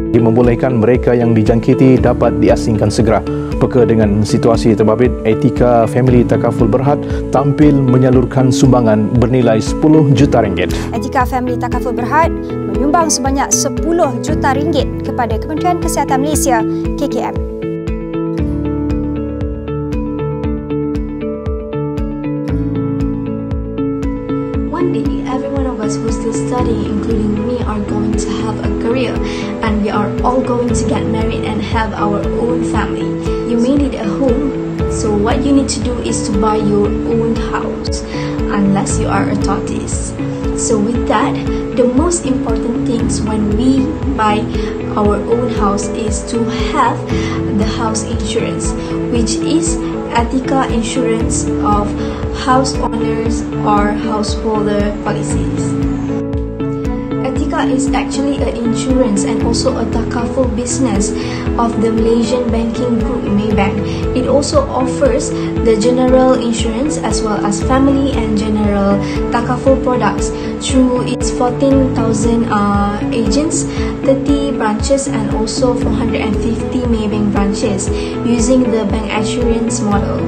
membolehkan mereka yang dijangkiti dapat diasingkan segera. Peka dengan situasi terbabit, Etika Family Takaful Berhad tampil menyalurkan sumbangan bernilai 10 juta ringgit. Etika Family Takaful Berhad menyumbang sebanyak 10 juta ringgit kepada Kementerian Kesihatan Malaysia, KKM. One day, every one of us who's still studying, including me, are going to have a career, and we are all going to get married and have our own family. You may need a home, so what you need to do is to buy your own house, unless you are a tortoise. So with that, the most important things when we buy our own house is to have the house insurance, which is Etika insurance of house owners or householder policies. Etika is actually an insurance and also a takaful business of the Malaysian banking group Maybank. It also offers the general insurance as well as family and general takaful products through its 14,000 agents, 30 branches and also 450 Maybank branches using the bank assurance model.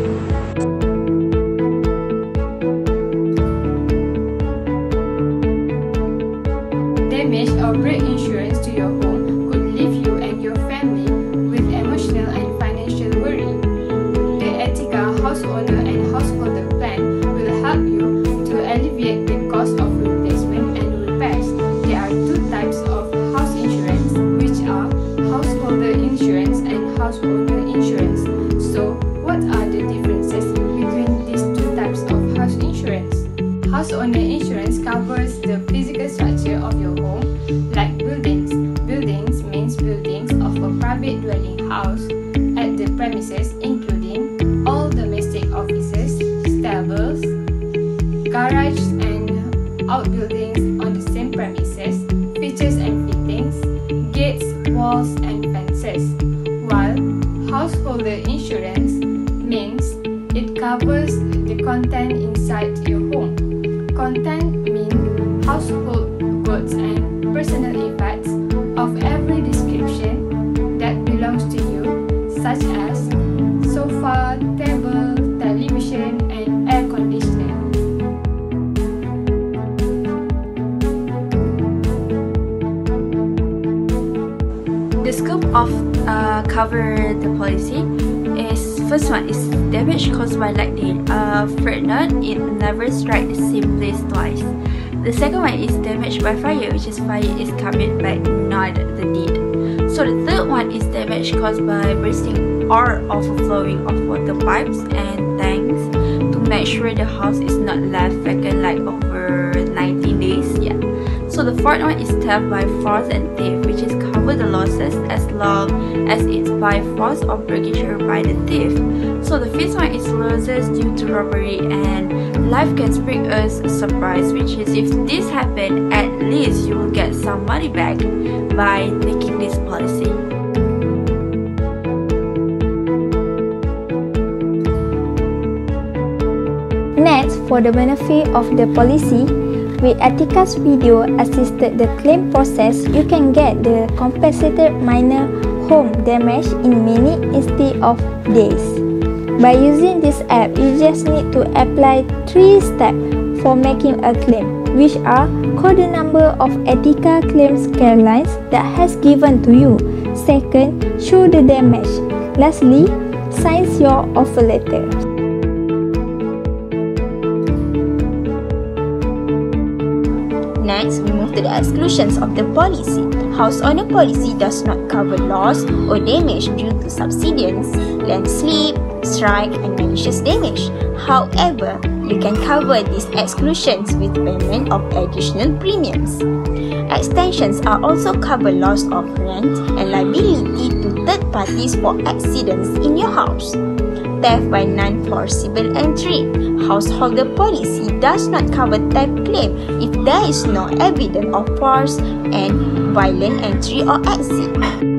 Damage or break insurance to your home could leave you and your family with emotional and financial worry. The Etika House Owner and Householder Plan will help you to alleviate the cost of replacement and repairs. There are two types of house insurance, which are householder insurance and house owner insurance. So, what are the differences between these two types of house insurance? House owner insurance covers the physical structure of your home, like buildings. Buildings means buildings of a private dwelling house at the premises, including all domestic offices, stables, garage and outbuildings on the same premises, features and fittings, gates, walls and fences. While householder insurance means it covers the content inside your home. Content means household goods and personal effects of every description that belongs to you, such as sofa, table, television, and air conditioner. The scope of cover the policy is, first one is damage caused by lightning. Fret not, it never strike the same place twice. The second one is damage by fire, which is fire is covered but not the deed. So the third one is damage caused by bursting or overflowing of water pipes and tanks to make sure the house is not left vacant like over 19 days. Yeah. So the fourth one is theft by force and thief, which is cover the losses as long as it's by force or breakage by the thief. So the fifth one is losses due to robbery, and life can bring us a surprise, which is if this happen, at least you will get some money back by taking this policy. Next, for the benefit of the policy, with Etika's video assisted the claim process, you can get the compensated minor home damage in minutes instead of days. By using this app, you just need to apply 3 steps for making a claim, which are call the number of Etika Claims Care lines that has given to you. Second, show the damage. Lastly, sign your offer letter. Next, we move to the exclusions of the policy. House owner policy does not cover loss or damage due to subsidence, landslip, strike, and malicious damage. However, you can cover these exclusions with payment of additional premiums. Extensions are also cover loss of rent and liability to third parties for accidents in your house. Theft by non-forcible entry. Householder policy does not cover theft claim if there is no evidence of force and violent entry or exit.